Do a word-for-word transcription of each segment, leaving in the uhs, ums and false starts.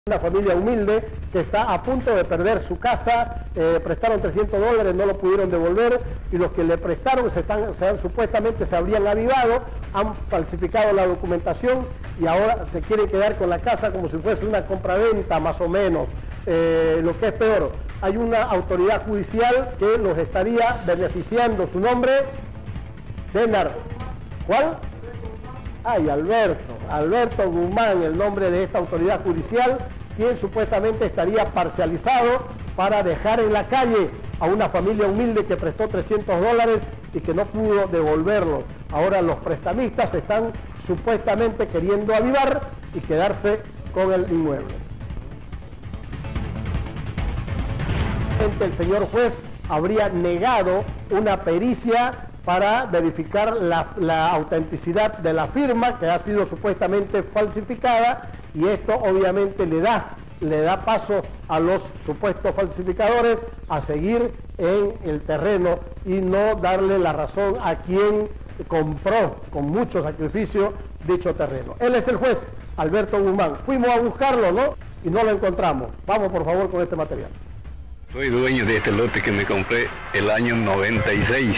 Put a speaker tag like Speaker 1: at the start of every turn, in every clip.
Speaker 1: Una familia humilde que está a punto de perder su casa, eh, prestaron trescientos dólares, no lo pudieron devolver, y los que le prestaron se están, se han, supuestamente se habrían avivado, han falsificado la documentación y ahora se quieren quedar con la casa como si fuese una compraventa más o menos. Eh, lo que es peor, hay una autoridad judicial que los estaría beneficiando. Su nombre, Denar, ¿cuál? Ay, Alberto, Alberto Guzmán, el nombre de esta autoridad judicial, quien supuestamente estaría parcializado para dejar en la calle a una familia humilde que prestó trescientos dólares y que no pudo devolverlos. Ahora los prestamistas están supuestamente queriendo avivar y quedarse con el inmueble. El señor juez habría negado una pericia para verificar la, la autenticidad de la firma que ha sido supuestamente falsificada, y esto obviamente le da, le da paso a los supuestos falsificadores a seguir en el terreno y no darle la razón a quien compró con mucho sacrificio dicho terreno. Él es el juez, Alberto Guzmán. Fuimos a buscarlo, ¿no? Y no lo encontramos. Vamos por favor con este material.
Speaker 2: Soy dueño de este lote que me compré el año noventa y seis.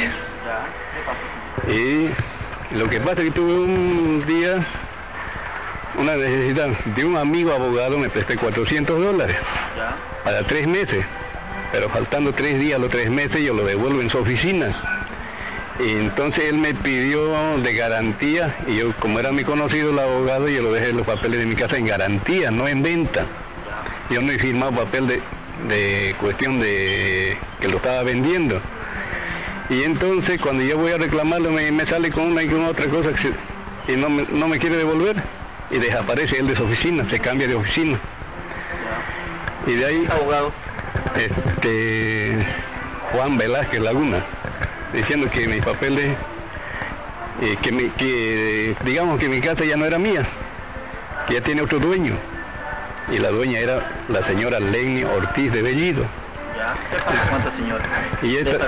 Speaker 2: Y lo que pasa es que tuve un día una necesidad de un amigo abogado, me presté cuatrocientos dólares para tres meses, pero faltando tres días, los tres meses yo lo devuelvo en su oficina. Y entonces él me pidió de garantía, y yo, como era mi conocido el abogado, yo lo dejé los papeles de mi casa en garantía, no en venta. Yo no he firmado papel de, de cuestión de que lo estaba vendiendo. Y entonces cuando yo voy a reclamarlo me, me sale con una y con otra cosa que se, y no me, no me quiere devolver, y desaparece él de su oficina, se cambia de oficina. Y de ahí, abogado, este, Juan Velázquez Laguna, diciendo que mis papeles, eh, que, me, que digamos que mi casa ya no era mía, que ya tiene otro dueño, y la dueña era la señora Lenny Ortiz de Bellido.
Speaker 3: ¿Ya? ¿Qué pasa con esta señora?
Speaker 2: Y esta,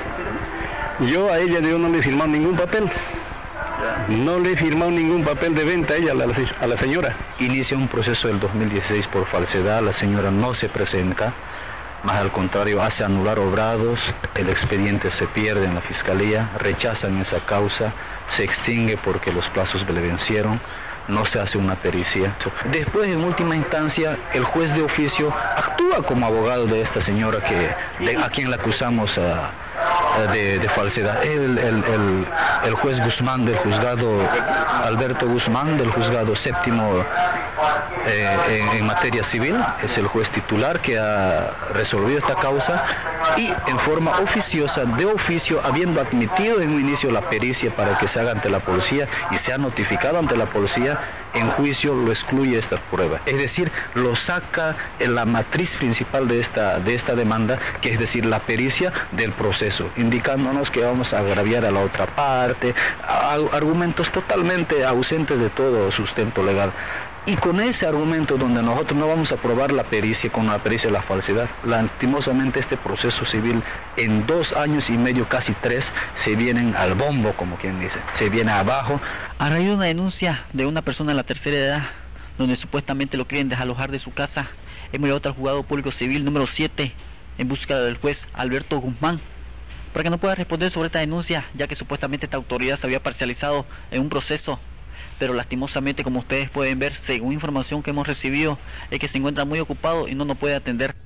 Speaker 2: yo a ella yo no le he firmado ningún papel.
Speaker 3: Ya.
Speaker 2: No le he firmado ningún papel de venta a ella, a la, a la señora.
Speaker 4: Inicia un proceso del dos mil dieciséis por falsedad, la señora no se presenta, más al contrario hace anular obrados, el expediente se pierde en la fiscalía, rechazan esa causa, se extingue porque los plazos le vencieron, no se hace una pericia. Después, en última instancia, el juez de oficio actúa como abogado de esta señora que, de, a quien la acusamos a, De, de falsedad. El, el, el, el juez Guzmán del juzgado, Alberto Guzmán del juzgado séptimo eh, en, en materia civil, es el juez titular que ha resolvido esta causa, y en forma oficiosa, de oficio, habiendo admitido en un inicio la pericia para que se haga ante la policía y se ha notificado ante la policía, en juicio lo excluye esta prueba. Es decir, lo saca en la matriz principal de esta, de esta demanda, que es decir, la pericia del proceso, indicándonos que vamos a agraviar a la otra parte, a, argumentos totalmente ausentes de todo sustento legal. Y con ese argumento donde nosotros no vamos a probar la pericia con la pericia de la falsedad, lastimosamente este proceso civil en dos años y medio, casi tres, se vienen al bombo, como quien dice, se viene abajo.
Speaker 5: A raíz de una denuncia de una persona de la tercera edad, donde supuestamente lo quieren desalojar de su casa, hemos llegado al juzgado público civil número siete en búsqueda del juez Alberto Guzmán, para que nos pueda responder sobre esta denuncia, ya que supuestamente esta autoridad se había parcializado en un proceso, pero lastimosamente, como ustedes pueden ver, según información que hemos recibido, es que se encuentra muy ocupado y no nos puede atender.